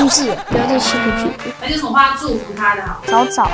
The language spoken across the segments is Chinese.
出事了，不要再吸毒品。 还是什么话祝福他的好？ 早早。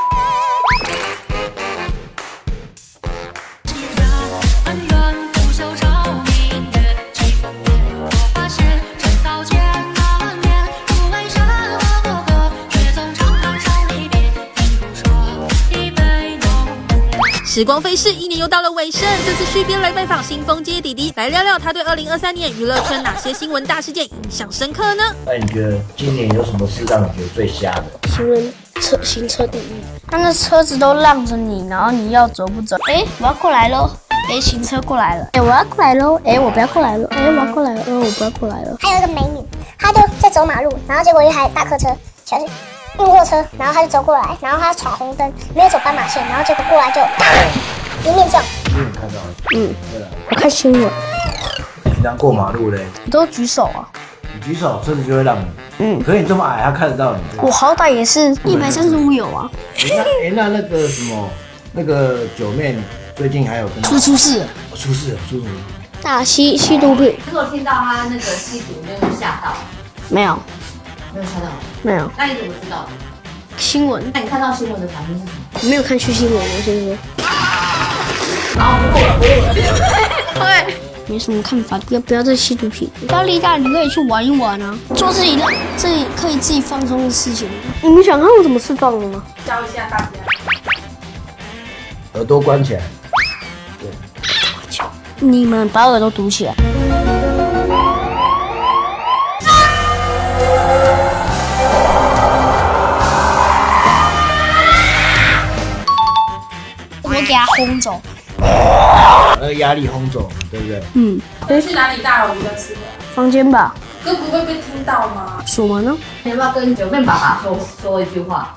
时光飞逝，1年又到了尾声。这次续编来拜访新丰街弟弟，来聊聊他对2023年娱乐圈哪些新闻大事件印象深刻呢？ 那你觉得今年有什么事让你觉得最瞎的？ 行车地狱，他那车子都让着你，然后你要走不走？哎，我要过来喽！哎，行车过来了！哎，我要过来喽！哎，我不要过来了！哎，我要过来了！我不要过来了！ 还有一个美女，她就在走马路，然后结果一台大客车、小运货车，然后她就走过来，然后她闯红灯，没有走斑马线，然后结果过来就迎面撞。 你看到了？ 嗯， 对了。 我看新闻， 平常过马路嘞， 你都举手啊？ 你举手，车子就会让你。 嗯， 可是你这么矮，他看得到你。 我好歹也是135有啊。 那个什么，那个九妹最近还有跟出事了， 出事了。 大吸毒品。 如果听到他那个吸毒，你有没有吓到？ 没有， 没有吓到。 没有。 那你怎么知道的？ 新闻。 那你看到新闻的反应是什么？ 我没有看去新闻，我先说。 好，不过了。 对。没什么看法，不要再吸毒品。压力大，你可以去玩一玩啊，做自己可以自己放松的事情。你们想看我怎么释放的吗？ 教一下大家。 耳朵关起来。对。 你们把耳朵堵起来。我给他轰走。 压力轰走，对不对？ 嗯。 去哪里大楼比较适合？ 房间吧。 歌不会被听到吗？ 锁门呢？ 你要不要跟九妹爸爸说一句话？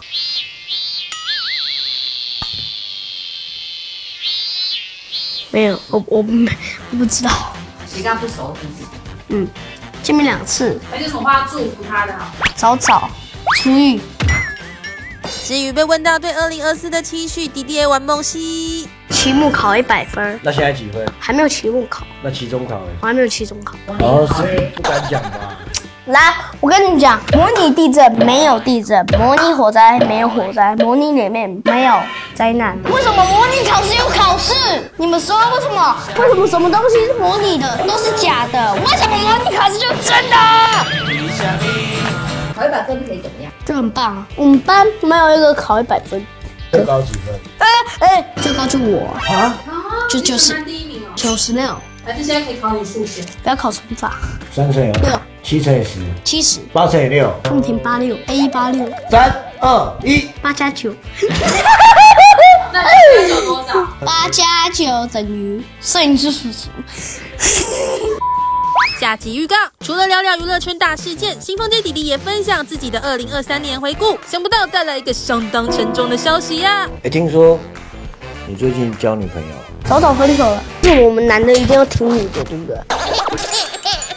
没有，我不知道。 谁跟他不熟是不是？ 嗯，见面2次。 还是什么话祝福他的好？ 早早出狱。 至于被问到对2024的期许，弟弟也玩梦戏。 期末考100分， 那现在几分？ 还没有期末考。 那期中考嘞？ 我还没有期中考。 哦，是不敢讲吧？ 来，我跟你讲，模拟地震没有地震，模拟火灾没有火灾，模拟里面没有灾难。为什么模拟考试有考试？你们说为什么？为什么什么东西是模拟的都是假的？为什么模拟考试就是真的？ 考100分可以怎么样？ 这很棒啊！我们班没有一个考100分， 最高几分？ 最高就我啊， 就90， 班第1名哦。 96。 还是现在可以考你数学？ 不要考乘法 3乘以 6 7乘以10 70， 8乘以6， 共填86 A186 3、2、1。 8加9， 那你有多少 8加9等于摄影师叔叔。 下集预告，除了聊聊娱乐圈大事件，新丰街弟弟也分享自己的2023年回顾。想不到带来一个相当沉重的消息呀！ 听说你最近交女朋友？ 早早分手了，是我们男的一定要听你的，对不对？